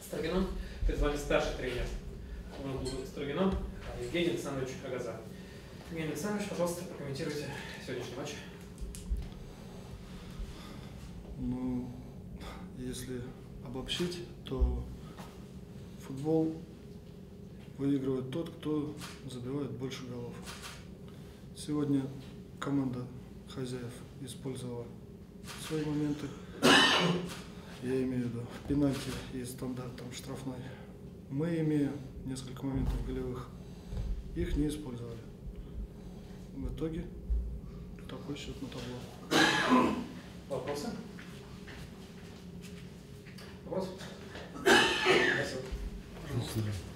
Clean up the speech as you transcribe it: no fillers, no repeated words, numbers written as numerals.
Строгином. Перед вами старший тренер Строгином Евгений Александрович Агаза. Евгений Александрович, пожалуйста, прокомментируйте сегодняшний матч. Ну, если обобщить, то футбол выигрывает тот, кто забивает больше голов. Сегодня команда хозяев использовала свои моменты. Я имею в виду пенальти и стандартом штрафной. Мы, имея несколько моментов голевых, их не использовали. В итоге такой счет на табло. Вопросы? Вопрос? Спасибо. Спасибо.